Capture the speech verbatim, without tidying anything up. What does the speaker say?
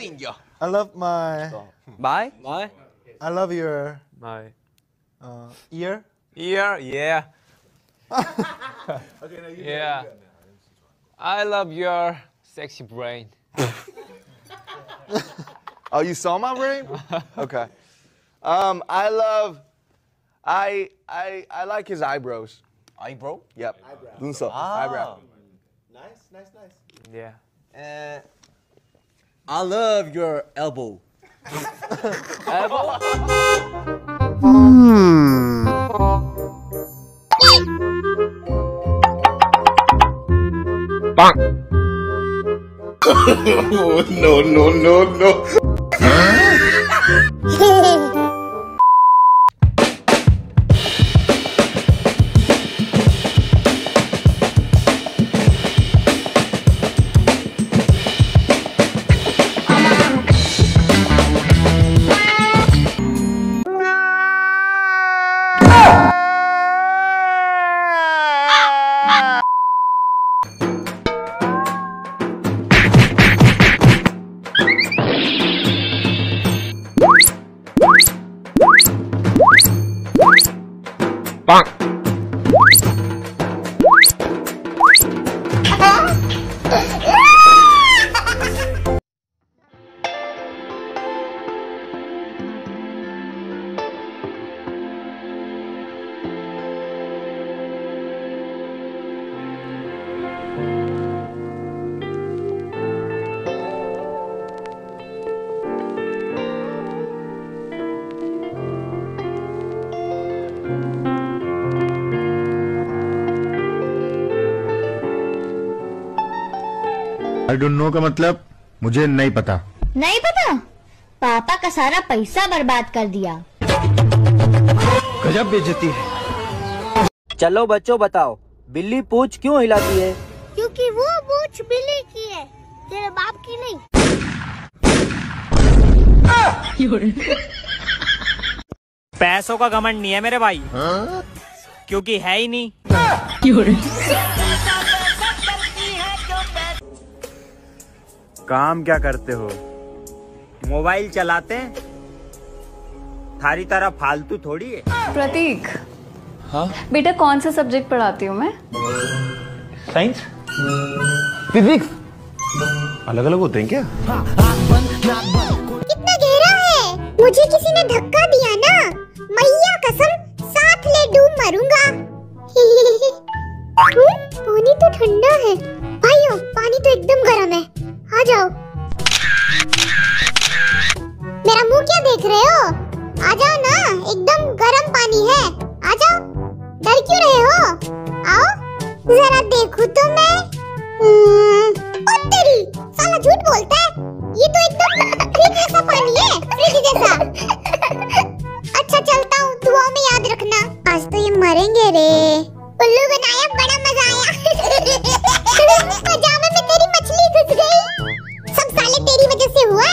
I love my. My? My? I love your. My. Uh, ear. Ear? Yeah. Okay, now you Yeah. I love your sexy brain. Oh, you saw my brain? Okay. Um, I love. I I I like his eyebrows. Eyebrow? Yep. Eyebrow. Dunso. Ah. Eyebrow. Nice, nice, nice. Yeah. Uh, I love your elbow. Elbow? Oh, no, no, no, no. Bonk. I don't know का मतलब मुझे नहीं पता। नहीं पता? पापा का सारा पैसा बर्बाद कर दिया। गजब बेइज्जती है। चलो बच्चों बताओ, बिल्ली पूंछ क्यों हिलाती है? क्योंकि वो पूंछ बिल्ली की है, तेरे बाप की नहीं। पैसों का घमंड नहीं है मेरे भाई। हाँ? क्योंकि है ही नहीं। काम क्या करते हो? मोबाइल चलाते हैं। थारी तरह फालतू थोड़ी है। प्रतीक। हाँ? बेटा कौन सा सब्जेक्ट पढ़ाती हूँ मैं? साइंस, फिजिक्स अलग अलग होते हैं क्या? कितना गहरा है? मुझे किसी ने धक्का दिया ना, मैया कसम साथ ले डूब मरूंगा। पानी तो ठंडा है। भाइयों पानी तो एकदम गर्म है, आ जाओ। मेरा मुंह क्या देख रहे हो? आ जाओ ना, एकदम गर्म पानी है, आ जाओ। डर क्यों रहे हो? आओ जरा देखो तो मैं। ओ तेरी, साला झूठ बोलता है। ये तो एकदम फ्रिज जैसा पानी है, फ्रिज जैसा। अच्छा चलता हूँ, दुआ में याद रखना। आज तो ये मरेंगे रे। उल्लू बनाया, बड़ा मजा आया। पजामे में तेरी मछली घुस गई। सब साले तेरी वजह से हुआ।